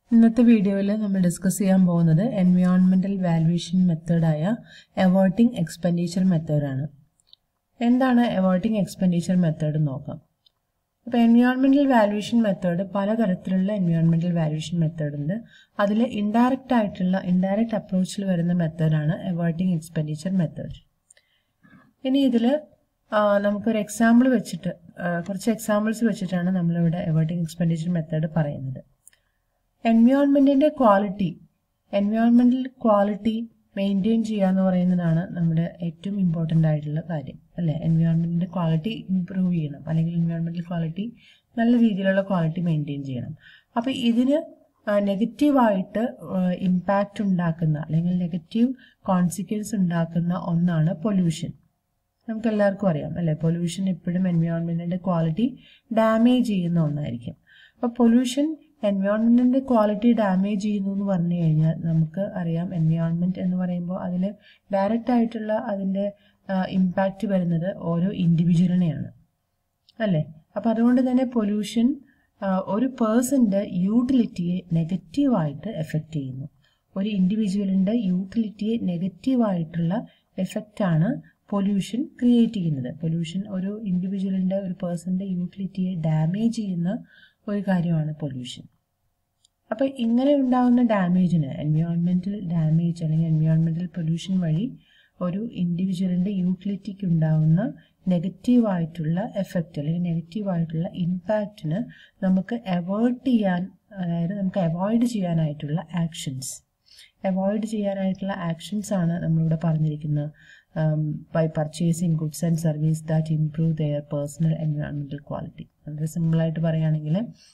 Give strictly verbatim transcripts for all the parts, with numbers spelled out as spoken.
ഇന്നത്തെ വീഡിയോയിൽ നമ്മൾ ഡിസ്കസ് ചെയ്യാൻ പോകുന്നത് എൻവയോൺമെന്റൽ വാല്യുവേഷൻ മെത്തേഡായ അവോയ്ഡിംഗ് എക്സ്പെൻഡിച്ചർ മെത്തേഡാണ്. എന്താണ് അവോയ്ഡിംഗ് എക്സ്പെൻഡിച്ചർ മെത്തേഡ് നോക്കാം. അപ്പോൾ എൻവയോൺമെന്റൽ വാല്യുവേഷൻ മെത്തേഡ് പലതരത്തിലുള്ള എൻവയോൺമെന്റൽ വാല്യുവേഷൻ മെത്തേഡ് ഉണ്ട്. അതിൽ ഇൻഡയറക്റ്റ് ആയിട്ടുള്ള ഇൻഡയറക്റ്റ് അപ്രോച്ചിൽ വരുന്ന മെത്തേഡാണ് അവോയ്ഡിംഗ് എക്സ്പെൻഡിച്ചർ മെത്തേഡ്. ഇനി ഇതിൽ നമുക്കൊരു എക്സാമ്പിൾ വെച്ചിട്ട് കുറച്ച് എക്സാമ്പിൾസ് വെച്ചിട്ടാണ് നമ്മളിവിടെ അവോയ്ഡിംഗ് എക്സ്പെൻഡിച്ചർ മെത്തേഡ് പറയുന്നത്. എൻവയോൺമെന്റിന്റെ ക്വാളിറ്റി എൻവയോൺമെന്റൽ ക്വാളിറ്റി മെയിൻറ്റെയിൻ ചെയ്യുക എന്ന് പറയുന്നതാണ് നമ്മുടെ ഏറ്റവും ഇമ്പോർട്ടൻ്റ് ആയിട്ടുള്ള കാര്യം, അല്ലേ? എൻവയോൺമെന്റിന്റെ ക്വാളിറ്റി ഇംപ്രൂവ് ചെയ്യണം, അല്ലെങ്കിൽ എൻവയോൺമെന്റൽ ക്വാളിറ്റി നല്ല രീതിയിലുള്ള ക്വാളിറ്റി മെയിൻറ്റെയിൻ ചെയ്യണം. അപ്പോൾ ഇതിന് നെഗറ്റീവായിട്ട് ഇമ്പാക്റ്റ് ഉണ്ടാക്കുന്ന അല്ലെങ്കിൽ നെഗറ്റീവ് കോൺസിക്വൻസ് ഉണ്ടാക്കുന്ന ഒന്നാണ് പൊല്യൂഷൻ. നമുക്ക് എല്ലാവർക്കും അറിയാം, അല്ലേ? പൊല്യൂഷൻ എപ്പോഴും എൻവയോൺമെന്റിന്റെ ക്വാളിറ്റി ഡാമേജ് ചെയ്യുന്ന ഒന്നായിരിക്കും. അപ്പോൾ പൊല്യൂഷൻ എൻവയോൺമെന്റിന്റെ ക്വാളിറ്റി ഡാമേജ് ചെയ്യുന്നു എന്ന് പറഞ്ഞു കഴിഞ്ഞാൽ നമുക്ക് അറിയാം, എൻവയോൺമെന്റ് എന്ന് പറയുമ്പോൾ അതിൽ ഡയറക്റ്റ് ആയിട്ടുള്ള അതിൻ്റെ ഇമ്പാക്റ്റ് വരുന്നത് ഓരോ ഇൻഡിവിജ്വലിനെയാണ്, അല്ലേ? അപ്പം അതുകൊണ്ട് തന്നെ പൊല്യൂഷൻ ഒരു പേഴ്സന്റെ യൂട്ടിലിറ്റിയെ നെഗറ്റീവായിട്ട് എഫക്റ്റ് ചെയ്യുന്നു. ഒരു ഇൻഡിവിജ്വലിന്റെ യൂട്ടിലിറ്റിയെ നെഗറ്റീവായിട്ടുള്ള എഫക്റ്റാണ് പൊല്യൂഷൻ ക്രിയേറ്റ് ചെയ്യുന്നത്. പൊല്യൂഷൻ ഒരു ഇൻഡിവിജ്വലിന്റെ ഒരു പേഴ്സന്റെ യൂട്ടിലിറ്റിയെ ഡാമേജ് ചെയ്യുന്ന ഒരു കാര്യമാണ് പൊല്യൂഷൻ. അപ്പോൾ ഇങ്ങനെ ഉണ്ടാകുന്ന ഡാമേജിന് എൻവയോൺമെന്റൽ ഡാമേജ് അല്ലെങ്കിൽ എൻവയോൺമെന്റൽ പൊല്യൂഷൻ വഴി ഒരു ഇൻഡിവിജ്വലിന്റെ യൂട്ടിലിറ്റിക്ക് ഉണ്ടാകുന്ന നെഗറ്റീവായിട്ടുള്ള എഫക്റ്റ് അല്ലെങ്കിൽ നെഗറ്റീവായിട്ടുള്ള ഇമ്പാക്റ്റിന് നമുക്ക് അവോയ്ഡ് ചെയ്യാൻ, അതായത് നമുക്ക് അവോയ്ഡ് ചെയ്യാനായിട്ടുള്ള ആക്ഷൻസ് അവോയ്ഡ് ചെയ്യാനായിട്ടുള്ള ആക്ഷൻസ് ആണ് നമ്മളിവിടെ പറഞ്ഞിരിക്കുന്നത്. By purchasing goods and service that improve their personal എൻവയോൺമെന്റൽ ക്വാളിറ്റി. വളരെ സിമ്പിളായിട്ട് പറയുകയാണെങ്കിൽ,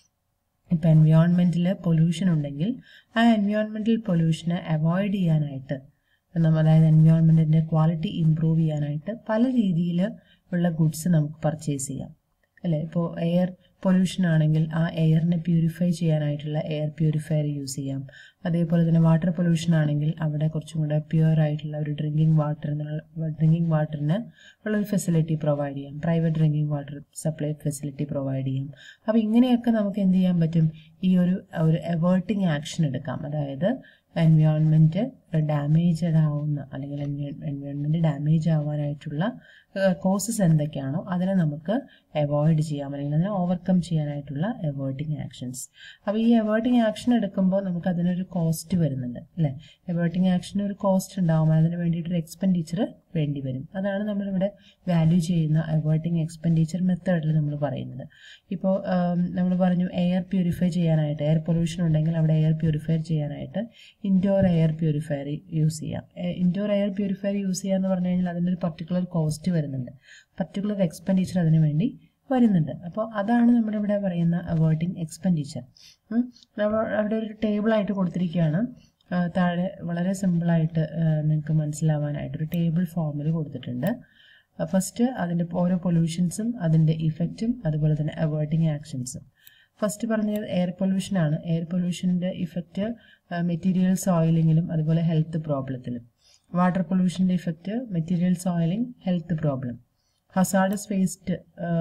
ഇപ്പം എൻവയോൺമെന്റിൽ പൊല്യൂഷൻ ഉണ്ടെങ്കിൽ ആ എൻവയോൺമെന്റൽ പൊല്യൂഷനെ അവോയ്ഡ് ചെയ്യാനായിട്ട്, അതായത് എൻവയോൺമെന്റിന്റെ ക്വാളിറ്റി ഇംപ്രൂവ് ചെയ്യാനായിട്ട് പല രീതിയിൽ ഉള്ള ഗുഡ്സ് നമുക്ക് പർച്ചേസ് ചെയ്യാം, അല്ലേ? ഇപ്പോൾ എയർ പൊല്യൂഷൻ ആണെങ്കിൽ ആ എയറിനെ പ്യൂരിഫൈ ചെയ്യാനായിട്ടുള്ള എയർ പ്യൂരിഫയർ യൂസ് ചെയ്യാം. അതേപോലെ തന്നെ വാട്ടർ പൊല്യൂഷൻ ആണെങ്കിൽ അവിടെ കുറച്ചും കൂടെ പ്യുവർ ആയിട്ടുള്ള ഒരു ഡ്രിങ്കിങ് വാട്ടർ ഡ്രിങ്കിങ് വാട്ടറിന് ഉള്ളൊരു ഫെസിലിറ്റി പ്രൊവൈഡ് ചെയ്യാം, private drinking water supply facility provide ചെയ്യാം. അപ്പോൾ ഇങ്ങനെയൊക്കെ നമുക്ക് എന്ത് ചെയ്യാൻ പറ്റും? ഈ ഒരു ഒരു അവോയ്ഡിങ് ആക്ഷൻ എടുക്കാം. അതായത് എൻവയോൺമെന്റ് ഡാമേജഡ് ആവുന്ന അല്ലെങ്കിൽ എൻവയോൺമെന്റ് ഡാമേജ് ആവാനായിട്ടുള്ള കോസസ് എന്തൊക്കെയാണോ അതിനെ നമുക്ക് അവോയ്ഡ് ചെയ്യാം, അല്ലെങ്കിൽ അതിനെ ഓവർകം ചെയ്യാനായിട്ടുള്ള അവോയ്ഡിങ് ആക്ഷൻസ്. അപ്പോൾ ഈ അവോയ്ഡിങ് ആക്ഷൻ എടുക്കുമ്പോൾ നമുക്ക് അതിനൊരു കോസ്റ്റ് വരുന്നുണ്ട്, അല്ലേ? അവോയ്ഡിങ് ആക്ഷന് ഒരു കോസ്റ്റ് ഉണ്ടാവും, അതിന് വേണ്ടിയിട്ടൊരു എക്സ്പെൻഡിച്ചർ വേണ്ടി വരും. അതാണ് നമ്മളിവിടെ വാല്യൂ ചെയ്യുന്ന അവോയ്ഡിങ് എക്സ്പെൻഡിച്ചർ മെത്തേഡിൽ നമ്മൾ പറയുന്നത്. ഇപ്പോൾ നമ്മൾ പറഞ്ഞു എയർ പ്യൂരിഫൈ ചെയ്യാനായിട്ട്, എയർ പൊല്യൂഷൻ ഉണ്ടെങ്കിൽ അവിടെ എയർ പ്യൂരിഫൈ ചെയ്യാനായിട്ട് ഇൻഡോർ എയർ പ്യൂരിഫയർ യൂസ് ചെയ്യാം. ഇൻഡോർ എയർ പ്യൂരിഫയർ യൂസ് ചെയ്യുക എന്ന് പറഞ്ഞു കഴിഞ്ഞാൽ അതിൻ്റെ ഒരു പർട്ടിക്കുലർ കോസ്റ്റ് വരുന്നുണ്ട്, പർട്ടിക്കുലർ എക്സ്പെൻഡിച്ചർ അതിന് വേണ്ടി വരുന്നുണ്ട്. അപ്പോൾ അതാണ് നമ്മുടെ ഇവിടെ പറയുന്ന അവോയ്ഡിങ് എക്സ്പെൻഡിച്ചർ. അവിടെ ഒരു ടേബിളായിട്ട് കൊടുത്തിരിക്കുകയാണ്. താഴെ വളരെ സിമ്പിളായിട്ട് നിങ്ങൾക്ക് മനസ്സിലാവാനായിട്ടൊരു ടേബിൾ ഫോമിൽ കൊടുത്തിട്ടുണ്ട്. ഫസ്റ്റ് അതിൻ്റെ ഓരോ പൊല്യൂഷൻസും അതിൻ്റെ ഇഫക്റ്റും അതുപോലെ തന്നെ അവോയ്ഡിങ് ആക്ഷൻസും. ഫസ്റ്റ് പറഞ്ഞത് എയർ പൊല്യൂഷൻ ആണ്. എയർ പൊല്യൂഷൻ്റെ ഇഫക്റ്റ് മെറ്റീരിയൽ സോയിലിങ്ങിലും അതുപോലെ ഹെൽത്ത് പ്രോബ്ലത്തിലും. വാട്ടർ പൊല്യൂഷൻ്റെ effect material soiling, health problem. Hazardous waste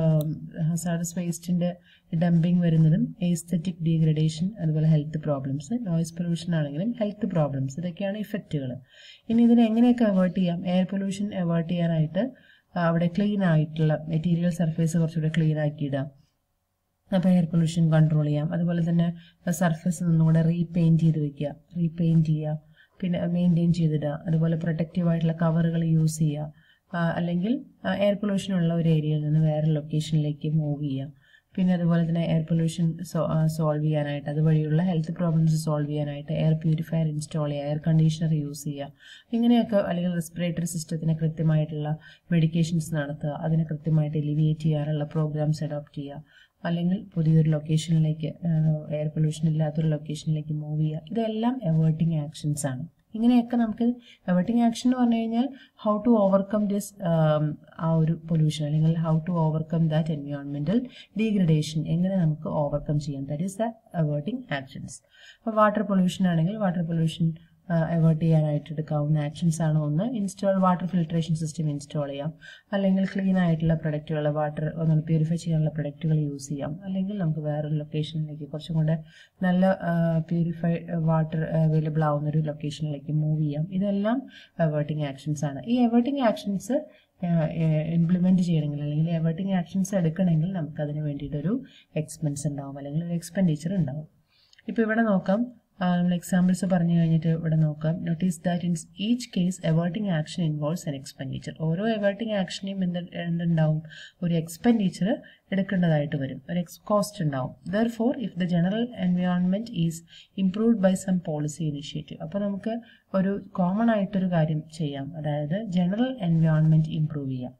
hazardous വേസ്റ്റിൻ്റെ ഡംപിങ് വരുന്നതും എസ്തെറ്റിക് ഡീഗ്രഡേഷൻ, അതുപോലെ ഹെൽത്ത് പ്രോബ്ലംസ്. നോയിസ് പൊല്യൂഷൻ ആണെങ്കിലും ഹെൽത്ത് പ്രോബ്ലംസ്. ഇതൊക്കെയാണ് ഇഫക്റ്റുകൾ. ഇനി ഇതിനെ എങ്ങനെയൊക്കെ അവോയ്ഡ് ചെയ്യാം? എയർ പൊല്യൂഷൻ അവോയ്ഡ് ചെയ്യാനായിട്ട് അവിടെ ക്ലീൻ ആയിട്ടുള്ള മെറ്റീരിയൽ സർഫേസ് കുറച്ചുകൂടെ ക്ലീൻ ആക്കിയിടാം. അപ്പോൾ എയർ പൊല്യൂഷൻ കൺട്രോൾ ചെയ്യാം. അതുപോലെ തന്നെ സർഫേസ് ഒന്നുകൂടെ റീപെയിൻറ്റ് ചെയ്ത് വെക്കുക, റീപെയിൻറ്റ് ചെയ്യുക, പിന്നെ മെയിൻറ്റെയിൻ ചെയ്തിടുക. അതുപോലെ പ്രൊട്ടക്റ്റീവ് ആയിട്ടുള്ള കവറുകൾ യൂസ് ചെയ്യുക, അല്ലെങ്കിൽ എയർ പൊല്യൂഷൻ ഉള്ള ഒരു ഏരിയയിൽ നിന്ന് വേറെ ലൊക്കേഷനിലേക്ക് മൂവ് ചെയ്യുക. പിന്നെ അതുപോലെ തന്നെ എയർ പൊല്യൂഷൻ സോൾവ് ചെയ്യാനായിട്ട്, അതുവഴിയുള്ള ഹെൽത്ത് പ്രോബ്ലംസ് സോൾവ് ചെയ്യാനായിട്ട് എയർ പ്യൂരിഫയർ ഇൻസ്റ്റാൾ ചെയ്യുക, എയർ കണ്ടീഷണർ യൂസ് ചെയ്യുക. ഇങ്ങനെയൊക്കെ, അല്ലെങ്കിൽ റെസ്പിറേറ്ററി സിസ്റ്റത്തിന് കൃത്യമായിട്ടുള്ള മെഡിക്കേഷൻസ് നടത്തുക, അതിനെ കൃത്യമായിട്ട് എലിവിയേറ്റ് ചെയ്യാനുള്ള പ്രോഗ്രാംസ് അഡോപ്റ്റ് ചെയ്യുക, അല്ലെങ്കിൽ പുതിയൊരു ലൊക്കേഷനിലേക്ക്, എയർ പൊല്യൂഷൻ ഇല്ലാത്തൊരു ലൊക്കേഷനിലേക്ക് മൂവ് ചെയ്യുക. ഇതെല്ലാം അവോയ്ഡിങ് ആക്ഷൻസ് ആണ്. ഇങ്ങനെയൊക്കെ നമുക്ക് അവോയ്ഡിങ് ആക്ഷൻ എന്ന് പറഞ്ഞു കഴിഞ്ഞാൽ ഹൗ ടു ഓവർകം ദിസ് ആ ഒരു പൊല്യൂഷൻ, അല്ലെങ്കിൽ ഹൗ ടു ഓവർകം ദാറ്റ് എൻവയോൺമെന്റൽ ഡീഗ്രഡേഷൻ എങ്ങനെ നമുക്ക് ഓവർകം ചെയ്യാം, that is the avoiding actions. അപ്പോൾ വാട്ടർ പൊല്യൂഷൻ ആണെങ്കിൽ വാട്ടർ പൊല്യൂഷൻ അവോയ്ഡ് ചെയ്യാനായിട്ട് എടുക്കാവുന്ന ആക്ഷൻസ് ആണ്. ഒന്ന്, install water filtration system install ചെയ്യാം, അല്ലെങ്കിൽ ക്ലീൻ ആയിട്ടുള്ള പ്രൊഡക്റ്റുകൾ, വാട്ടർ ഒന്ന് പ്യൂരിഫൈ ചെയ്യാനുള്ള പ്രൊഡക്റ്റുകൾ യൂസ് ചെയ്യാം, അല്ലെങ്കിൽ നമുക്ക് വേറൊരു ലൊക്കേഷനിലേക്ക് കുറച്ചും കൂടെ നല്ല പ്യൂരിഫൈ വാട്ടർ അവൈലബിൾ ആവുന്ന ഒരു ലൊക്കേഷനിലേക്ക് മൂവ് ചെയ്യാം. ഇതെല്ലാം അവോയ്ഡിങ് ആക്ഷൻസ് ആണ്. ഈ അവോയ്ഡിങ് ആക്ഷൻസ് ഇംപ്ലിമെൻറ്റ് ചെയ്യണമെങ്കിൽ അല്ലെങ്കിൽ അവോയ്ഡിങ് ആക്ഷൻസ് എടുക്കണമെങ്കിൽ നമുക്ക് അതിന് വേണ്ടിയിട്ടൊരു എക്സ്പെൻസ് ഉണ്ടാവും, അല്ലെങ്കിൽ ഒരു എക്സ്പെൻഡിച്ചർ ഉണ്ടാവും. ഇപ്പോൾ ഇവിടെ നോക്കാം, നമ്മൾ എക്സാമ്പിൾസ് പറഞ്ഞു കഴിഞ്ഞിട്ട് ഇവിടെ നോക്കാം. Notice that in each case avoiding action involves an expenditure. ഓരോ അവോയ്ഡിങ് ആക്ഷനെയും എന്ത് എന്തുണ്ടാവും, ഒരു എക്സ്പെൻഡിച്ചർ എടുക്കേണ്ടതായിട്ട് വരും, ഒരു എക്സ് കോസ്റ്റ് ഉണ്ടാവും. Therefore if the general environment is improved by some policy initiative. അപ്പോൾ നമുക്ക് ഒരു കോമൺ ആയിട്ടൊരു കാര്യം ചെയ്യാം, അതായത് ജനറൽ എൻവയോൺമെൻറ്റ് ഇംപ്രൂവ് ചെയ്യാം.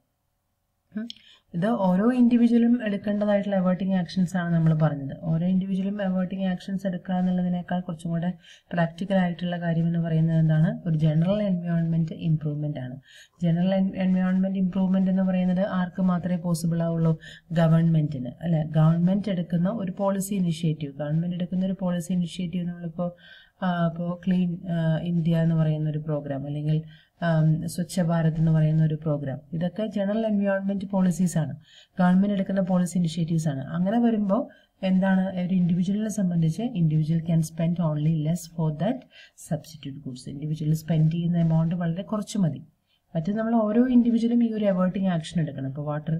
ഇത് ഓരോ ഇൻഡിവിജ്വലും എടുക്കേണ്ടതായിട്ടുള്ള അവോയ്ഡിങ് ആക്ഷൻസ് ആണ് നമ്മൾ പറഞ്ഞത്. ഓരോ ഇൻഡിവിജ്വലും അവോയ്ഡിങ് ആക്ഷൻസ് എടുക്കുക എന്നുള്ളതിനേക്കാൾ കുറച്ചും കൂടെ പ്രാക്ടിക്കൽ ആയിട്ടുള്ള കാര്യം എന്ന് പറയുന്നത് എന്താണ്, ഒരു ജനറൽ എൻവയോൺമെൻറ്റ് ഇംപ്രൂവ്മെൻ്റ് ആണ്. ജനറൽ എൻവയോൺമെൻറ്റ് ഇംപ്രൂവ്മെൻ്റ് എന്ന് പറയുന്നത് ആർക്ക് മാത്രമേ പോസിബിൾ ആവുള്ളൂ, ഗവൺമെൻറ്റിന് അല്ലെ. ഗവൺമെൻറ് എടുക്കുന്ന ഒരു പോളിസി ഇനിഷ്യേറ്റീവ് ഗവൺമെൻറ് എടുക്കുന്ന ഒരു പോളിസി ഇനിഷ്യേറ്റീവ് നമ്മളിപ്പോൾ ഇപ്പോൾ ക്ലീൻ ഇന്ത്യ എന്ന് പറയുന്ന ഒരു പ്രോഗ്രാം, അല്ലെങ്കിൽ സ്വച്ഛ ഭാരത് എന്ന് പറയുന്ന ഒരു പ്രോഗ്രാം, ഇതൊക്കെ ജനറൽ എൻവയോൺമെൻറ്റ് പോളിസീസ് ആണ്, ഗവൺമെൻറ് എടുക്കുന്ന പോളിസി ഇനിഷ്യേറ്റീവ്സ് ആണ്. അങ്ങനെ വരുമ്പോൾ എന്താണ്, ഒരു ഇൻഡിവിജ്വലിനെ സംബന്ധിച്ച് individual can spend only less for that substitute goods. Individual spend ചെയ്യുന്ന എമൗണ്ട് വളരെ കുറച്ച് മതി. മറ്റേ നമ്മൾ ഓരോ ഇൻഡിവിജ്വലും ഈ ഒരു അവോയ്ഡിങ് ആക്ഷൻ എടുക്കണം. ഇപ്പോൾ വാട്ടർ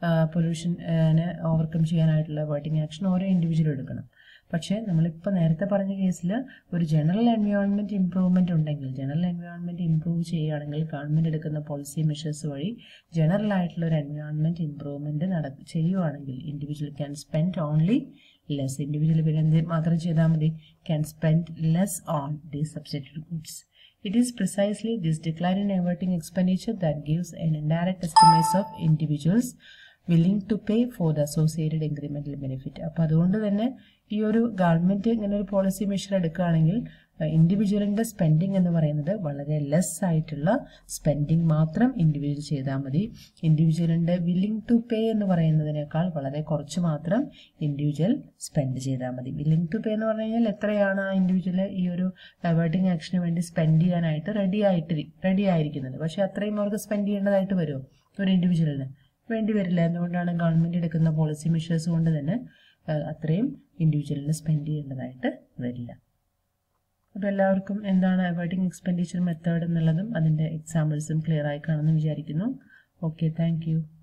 പൊല്യൂഷനെ ഓവർകം ചെയ്യാനായിട്ടുള്ള അവോയ്ഡിങ് ആക്ഷൻ ഓരോ ഇൻഡിവിജ്വലും എടുക്കണം. പക്ഷേ നമ്മളിപ്പോൾ നേരത്തെ പറഞ്ഞ കേസിൽ ഒരു ജനറൽ എൻവയോൺമെൻറ്റ് ഇംപ്രൂവ്മെൻ്റ് ഉണ്ടെങ്കിൽ, ജനറൽ എൻവയോൺമെൻറ്റ് ഇംപ്രൂവ് ചെയ്യുകയാണെങ്കിൽ ഗവൺമെൻറ് എടുക്കുന്ന പോളിസി മെഷേഴ്സ് വഴി ജനറൽ ആയിട്ടുള്ള ഒരു എൻവയോൺമെൻറ്റ് ഇംപ്രൂവ്മെൻറ്റ് നട ചെയ്യുകയാണെങ്കിൽ individual can spend only less. Individual പിന്നെ എന്ത് മാത്രം ചെയ്താൽ മതി, can spend less on the substitute goods. It is precisely this decline in averting expenditure that gives an indirect estimate of individuals willing to pay for the associated incremental benefit. അപ്പോൾ അതുകൊണ്ട് തന്നെ ഈ ഒരു ഗവൺമെൻറ് ഇങ്ങനെ ഒരു policy measure എടുക്കുകയാണെങ്കിൽ ഇൻഡിവിജ്വലിൻ്റെ spending എന്ന് പറയുന്നത് വളരെ ലെസ് ആയിട്ടുള്ള സ്പെൻഡിങ് മാത്രം ഇൻഡിവിജ്വൽ ചെയ്താൽ മതി. ഇൻഡിവിജ്വലിൻ്റെ വില്ലിംഗ് ടു പേ എന്ന് പറയുന്നതിനേക്കാൾ വളരെ കുറച്ച് മാത്രം ഇൻഡിവിജ്വൽ സ്പെൻഡ് ചെയ്താൽ മതി. വില്ലിംഗ് ടു പേ എന്ന് പറഞ്ഞു കഴിഞ്ഞാൽ എത്രയാണ് ആ ഇൻഡിവിജ്വൽ ഈ ഒരു അവോയ്ഡിങ് ആക്ഷന് വേണ്ടി സ്പെൻഡ് ചെയ്യാനായിട്ട് റെഡി ആയിട്ട് റെഡി ആയിരിക്കുന്നത്. പക്ഷേ അത്രയും അവർക്ക് സ്പെൻഡ് ചെയ്യേണ്ടതായിട്ട് വരുമോ ഒരു ഇൻഡിവിജ്വലിന്? വേണ്ടി വരില്ല. എന്തുകൊണ്ടാണ്, ഗവൺമെൻറ് എടുക്കുന്ന പോളിസി മെഷേഴ്സ് കൊണ്ട് തന്നെ അത്രയും ഇൻഡിവിജ്വലിന് സ്പെൻഡ് ചെയ്യേണ്ടതായിട്ട് വരില്ല. അപ്പോൾ എല്ലാവർക്കും എന്താണ് അവോയ്ഡിങ് എക്സ്പെൻഡിച്ചർ മെത്തേഡ് എന്നുള്ളതും അതിൻ്റെ എക്സാമ്പിൾസും ക്ലിയർ ആയി കാണുമെന്ന് വിചാരിക്കുന്നു. Okay, thank U.